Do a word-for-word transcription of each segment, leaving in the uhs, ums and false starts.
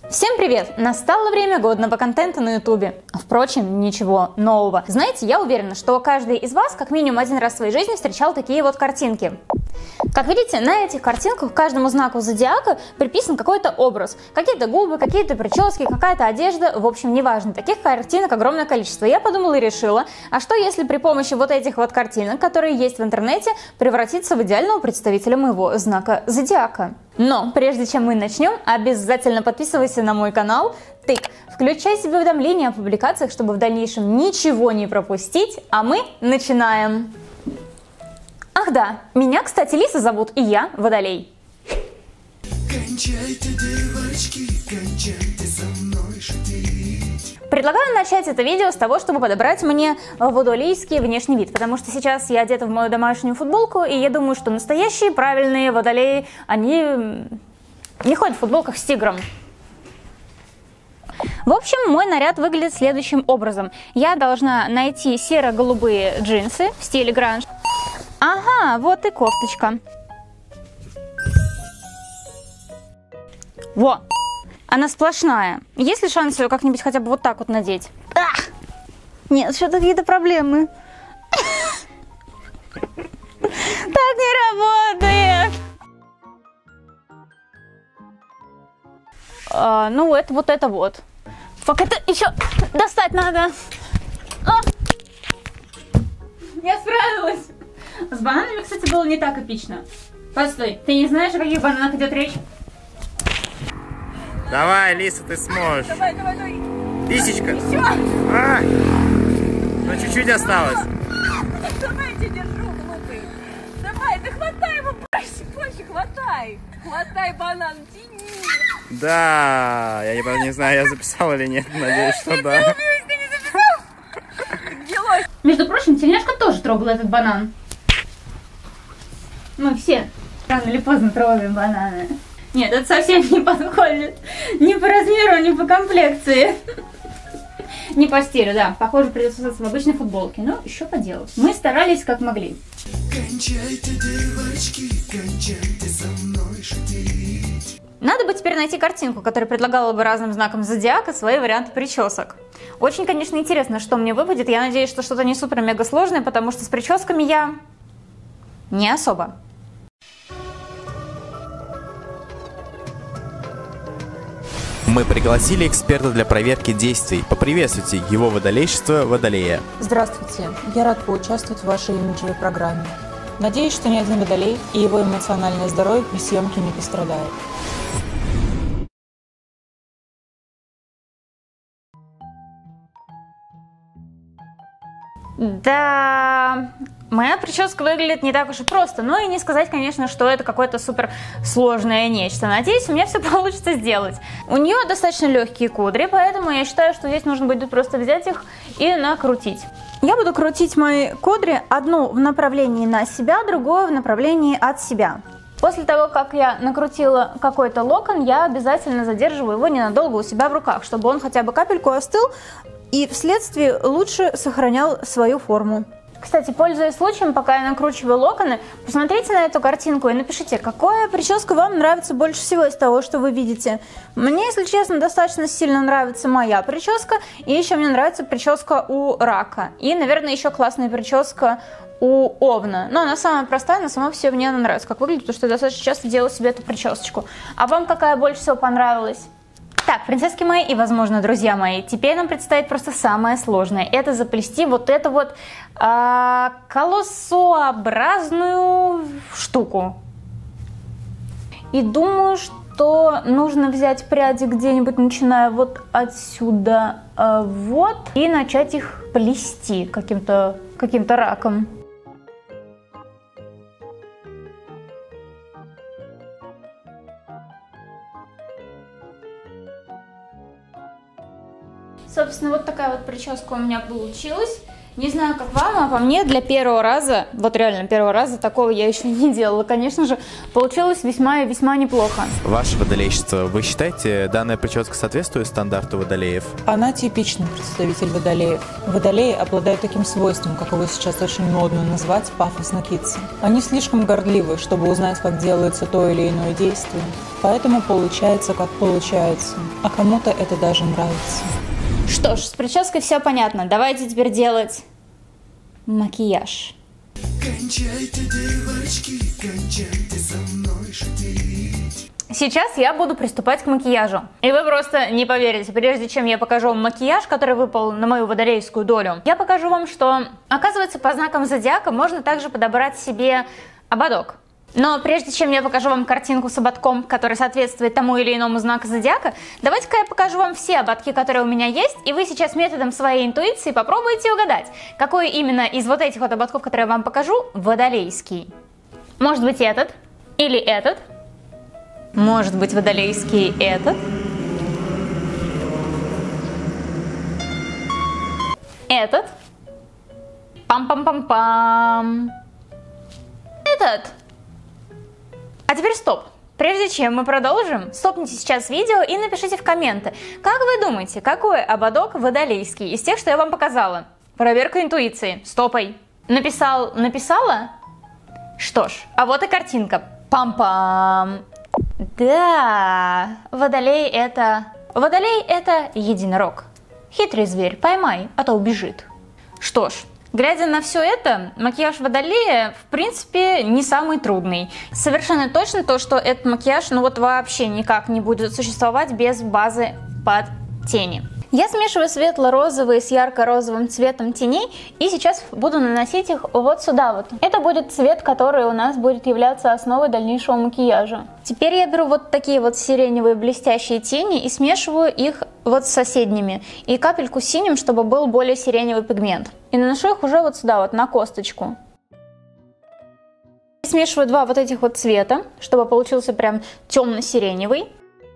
Всем привет! Настало время годного контента на ютубе. Впрочем, ничего нового. Знаете, я уверена, что каждый из вас как минимум один раз в своей жизни встречал такие вот картинки. Как видите, на этих картинках каждому знаку зодиака приписан какой-то образ. Какие-то губы, какие-то прически, какая-то одежда, в общем, неважно. Таких картинок огромное количество. Я подумала и решила, а что если при помощи вот этих вот картинок, которые есть в интернете, превратиться в идеального представителя моего знака зодиака? Но прежде чем мы начнем, обязательно подписывайся на мой канал, тык, включай себе уведомления о публикациях, чтобы в дальнейшем ничего не пропустить, а мы начинаем. Ах да, меня, кстати, Лиса зовут, и я Водолей. Кончайте, девочки, кончайте со мной шутить. Предлагаю начать это видео с того, чтобы подобрать мне водолейский внешний вид, потому что сейчас я одета в мою домашнюю футболку, и я думаю, что настоящие правильные водолеи, они не ходят в футболках с тигром. В общем, мой наряд выглядит следующим образом. Я должна найти серо-голубые джинсы в стиле гранж. Ага, вот и кофточка. Во! Она сплошная. Есть ли шанс ее как-нибудь хотя бы вот так вот надеть? Ах! Нет, что-то какие-то проблемы. Так не работает. А, ну, это вот это вот. Фак, это еще достать надо. А! Я справилась. С бананами, кстати, было не так эпично. Постой, ты не знаешь, о каких бананах идет речь? Давай, Лиса, ты сможешь. Давай, давай, давай. Тысячка. Еще. А! Ну, чуть-чуть осталось. Давай, я тебя держу, глупый. Давай, да хватай его больше, больше хватай. Хватай банан, тяни. Да, я не, не знаю, я записал или нет. Надеюсь, что да. Ты не записал? Где лось? Между прочим, тельняшка тоже трогала этот банан. Мы все рано или поздно трогаем бананы. Нет, это совсем не подходит. Ни по размеру, ни по комплекции. Не по стилю, да. Похоже, придется остаться в обычной футболке. Но еще поделать. Мы старались как могли. Кончайте, девочки, кончайте со мной шутить. Надо бы теперь найти картинку, которая предлагала бы разным знакам зодиака свои варианты причесок. Очень, конечно, интересно, что мне выпадет. Я надеюсь, что что-то не супер-мега сложное, потому что с прическами я не особо. Мы пригласили эксперта для проверки действий. Поприветствуйте его водолейшество Водолея. Здравствуйте, я рад поучаствовать в вашей имиджевой программе. Надеюсь, что ни один водолей и его эмоциональное здоровье при съемке не пострадает. Да, моя прическа выглядит не так уж и просто, но и не сказать, конечно, что это какое-то супер сложное нечто. Надеюсь, у меня все получится сделать. У нее достаточно легкие кудри, поэтому я считаю, что здесь нужно будет просто взять их и накрутить. Я буду крутить мои кудри, одну в направлении на себя, другую в направлении от себя. После того, как я накрутила какой-то локон, я обязательно задерживаю его ненадолго у себя в руках, чтобы он хотя бы капельку остыл и вследствие лучше сохранял свою форму. Кстати, пользуясь случаем, пока я накручиваю локоны, посмотрите на эту картинку и напишите, какая прическа вам нравится больше всего из того, что вы видите. Мне, если честно, достаточно сильно нравится моя прическа, и еще мне нравится прическа у рака. И, наверное, еще классная прическа у овна. Но она самая простая, но сама все мне она нравится, как выглядит, потому что я достаточно часто делаю себе эту причесочку. А вам какая больше всего понравилась? Так, принцесски мои и, возможно, друзья мои, теперь нам предстоит просто самое сложное. Это заплести вот эту вот э, колосообразную штуку. И думаю, что нужно взять пряди где-нибудь, начиная вот отсюда, э, вот, и начать их плести каким-то каким-то раком. Собственно, вот такая вот прическа у меня получилась. Не знаю, как вам, а по мне для первого раза, вот реально первого раза, такого я еще не делала. Конечно же, получилось весьма и весьма неплохо. Ваше водолейщество, вы считаете, данная прическа соответствует стандарту водолеев? Она типичный представитель водолеев. Водолеи обладают таким свойством, как его сейчас очень модно назвать, пафосно киться. Они слишком гордливы, чтобы узнать, как делается то или иное действие. Поэтому получается, как получается. А кому-то это даже нравится. Что ж, с прической все понятно. Давайте теперь делать макияж. Кончайте, девочки, кончайте со мной шутить. Сейчас я буду приступать к макияжу. И вы просто не поверите, прежде чем я покажу вам макияж, который выпал на мою водолейскую долю, я покажу вам, что, оказывается, по знакам зодиака можно также подобрать себе ободок. Но прежде чем я покажу вам картинку с ободком, который соответствует тому или иному знаку зодиака, давайте-ка я покажу вам все ободки, которые у меня есть, и вы сейчас методом своей интуиции попробуйте угадать, какой именно из вот этих вот ободков, которые я вам покажу, водолейский. Может быть этот, или этот, может быть водолейский этот, этот, пам-пам-пам-пам, этот. А теперь стоп. Прежде чем мы продолжим, стопните сейчас видео и напишите в комменты, как вы думаете, какой ободок водолейский из тех, что я вам показала? Проверка интуиции. Стопай. Написал, написала? Что ж, а вот и картинка. Пам-пам. Да, водолей это... Водолей это единорог. Хитрый зверь, поймай, а то убежит. Что ж, глядя на все это, макияж водолея, в принципе, не самый трудный. Совершенно точно то, что этот макияж, ну вот вообще никак не будет существовать без базы под тени. Я смешиваю светло-розовые с ярко-розовым цветом теней и сейчас буду наносить их вот сюда вот. Это будет цвет, который у нас будет являться основой дальнейшего макияжа. Теперь я беру вот такие вот сиреневые блестящие тени и смешиваю их вот с соседними. И капельку синим, чтобы был более сиреневый пигмент. И наношу их уже вот сюда вот на косточку. Смешиваю два вот этих вот цвета, чтобы получился прям темно-сиреневый.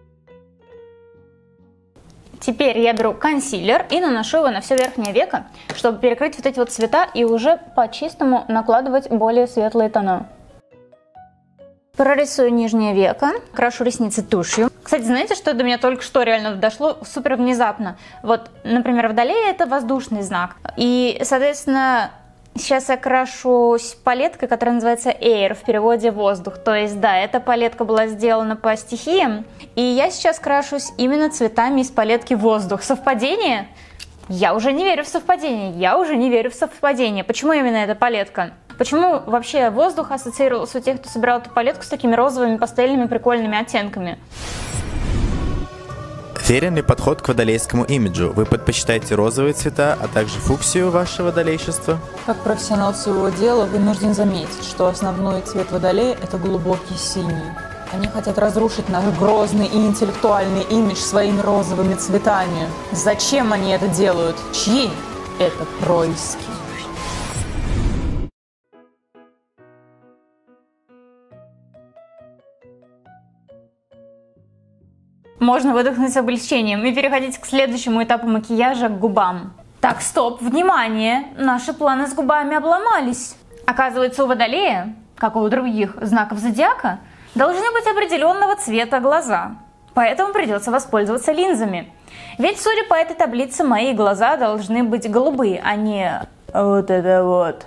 Теперь я беру консилер и наношу его на все верхнее веко, чтобы перекрыть вот эти вот цвета и уже по-чистому накладывать более светлые тона. Прорисую нижнее веко, крашу ресницы тушью. Кстати, знаете, что до меня только что реально дошло супер внезапно? Вот, например, водолей это воздушный знак. И, соответственно, сейчас я крашусь палеткой, которая называется Air, в переводе воздух. То есть, да, эта палетка была сделана по стихиям. И я сейчас крашусь именно цветами из палетки воздух. Совпадение? Я уже не верю в совпадение. Я уже не верю в совпадение. Почему именно эта палетка? Почему вообще воздух ассоциировался у тех, кто собирал эту палетку с такими розовыми, пастельными, прикольными оттенками? Верен подход к водолейскому имиджу. Вы предпочитаете розовые цвета, а также фуксию ваше водолейщество? Как профессионал своего дела вынужден заметить, что основной цвет водолея – это глубокий синий. Они хотят разрушить наш грозный и интеллектуальный имидж своими розовыми цветами. Зачем они это делают? Чьи это происки? Можно выдохнуть с облегчением и переходить к следующему этапу макияжа, к губам. Так, стоп, внимание, наши планы с губами обломались. Оказывается, у водолея, как и у других знаков зодиака, должны быть определенного цвета глаза. Поэтому придется воспользоваться линзами. Ведь, судя по этой таблице, мои глаза должны быть голубые, а не вот это вот.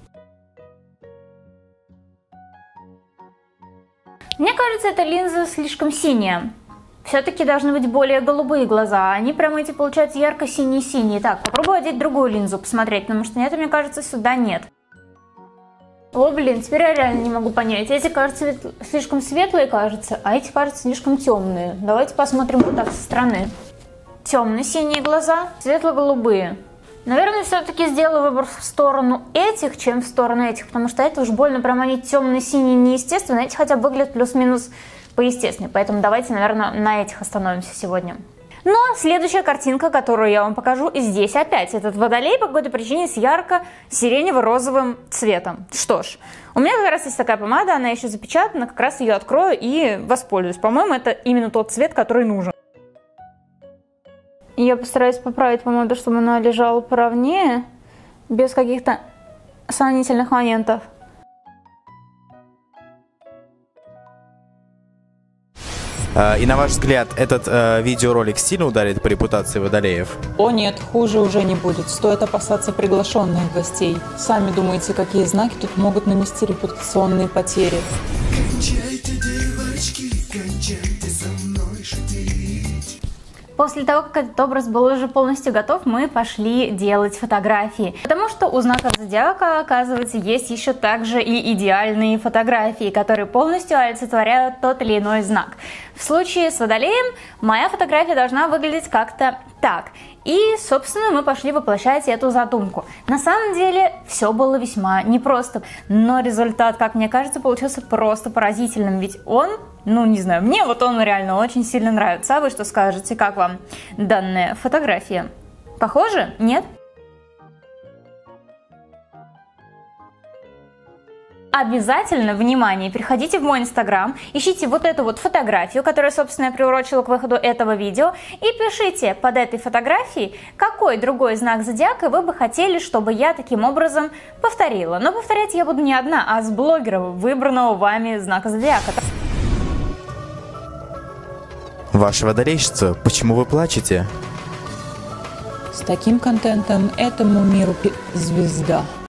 Мне кажется, эта линза слишком синяя. Все-таки должны быть более голубые глаза, они прям эти получаются ярко-синие-синие. Так, попробую одеть другую линзу, посмотреть, потому что нет, мне кажется, сюда нет. О, блин, теперь я реально не могу понять. Эти, кажется, слишком светлые, кажется, а эти, кажется, слишком темные. Давайте посмотрим вот так со стороны. Темно-синие глаза, светло-голубые. Наверное, все-таки сделаю выбор в сторону этих, чем в сторону этих, потому что это уж больно прям они темно-синие, неестественные. Эти хотя бы выглядят плюс-минус поестественнее, поэтому давайте, наверное, на этих остановимся сегодня. Ну а следующая картинка, которую я вам покажу, и здесь опять этот водолей по какой-то причине с ярко-сиренево-розовым цветом. Что ж, у меня как раз есть такая помада, она еще запечатана, как раз ее открою и воспользуюсь. По-моему, это именно тот цвет, который нужен. Я постараюсь поправить помаду, чтобы она лежала поровнее. без каких-то сомнительных моментов. И на ваш взгляд, этот э, видеоролик сильно ударит по репутации водолеев? О нет, хуже уже не будет. Стоит опасаться приглашенных гостей. Сами думаете, какие знаки тут могут нанести репутационные потери. Кончайте, девочки, кончайте со мной шутить. После того, как этот образ был уже полностью готов, мы пошли делать фотографии. Потому что у знаков зодиака, оказывается, есть еще также и идеальные фотографии, которые полностью олицетворяют тот или иной знак. В случае с водолеем моя фотография должна выглядеть как-то так. И, собственно, мы пошли воплощать эту задумку. На самом деле, все было весьма непросто, но результат, как мне кажется, получился просто поразительным, ведь он, ну не знаю, мне вот он реально очень сильно нравится. А вы что скажете, как вам данная фотография? Похоже? Нет? Обязательно, внимание, переходите в мой инстаграм, ищите вот эту вот фотографию, которую, собственно, я приурочила к выходу этого видео, и пишите под этой фотографией, какой другой знак зодиака вы бы хотели, чтобы я таким образом повторила. Но повторять я буду не одна, а с блогером, выбранного вами знака зодиака. Ваше водолейщица, почему вы плачете? С таким контентом этому миру пи- звезда.